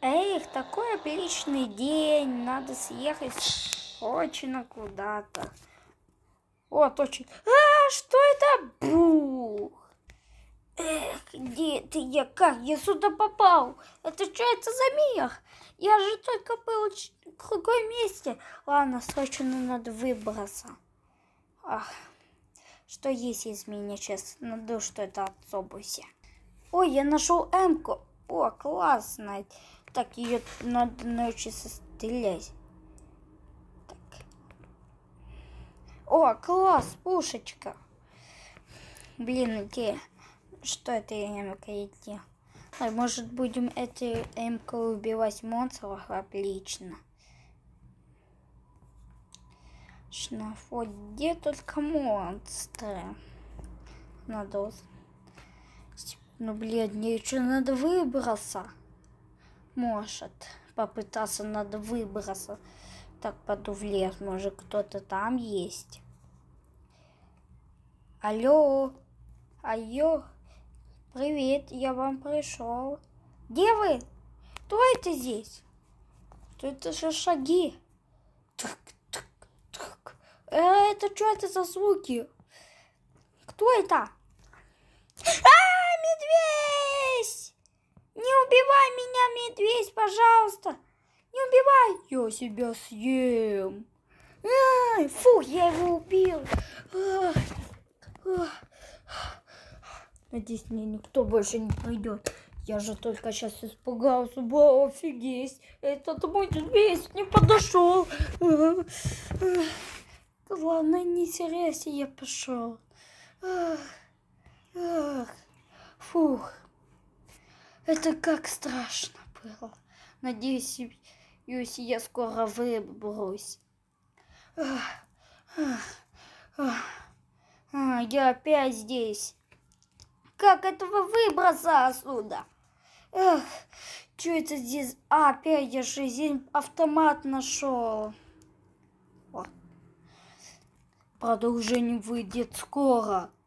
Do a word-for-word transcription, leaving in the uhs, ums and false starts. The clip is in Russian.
Эх, такой отличный день. Надо съехать срочно куда-то. О, точно. А, что это? Бух. Эх, где ты? Я как? Я сюда попал? Это что это за мир? Я же только был в другом месте. Ладно, срочно надо выбраться. Ах, что есть из меня сейчас? Надо что-то отцобуйся. Ой, я нашел М-ку. О, классно. Так, ее надо научиться стрелять. Так. О, класс, пушечка. Блин, где? Что это М-ка идти? Может, будем этой М-кой убивать монстров? Отлично. Вот где только монстры? Надо... Ну, блин, мне еще надо выбраться. Может, попытаться надо выбраться. Так, пойду в лес. Может, кто-то там есть. Алло. Алло. Привет, я вам пришел. Где вы? Кто это здесь? Кто это за шаги? Так, так, так. Э, это что это за звуки? Кто это? А, медведь! Не убивай меня, медведь, пожалуйста. Не убивай. Я себя съем. Ай, фу, я его убил. Ах, ах. Надеюсь, мне никто больше не придет. Я же только сейчас испугался. Ба, офигеть. Этот мой медведь не подошел. Главное, не теряйся, я пошел. Ах, ах. Фух. Это как страшно было. Надеюсь, Юси, я скоро выберусь. Ах, ах, ах. А, я опять здесь. Как этого выбраться отсюда? Эх, что это здесь? А, опять я же здесь автомат нашел. О. Продолжение выйдет скоро.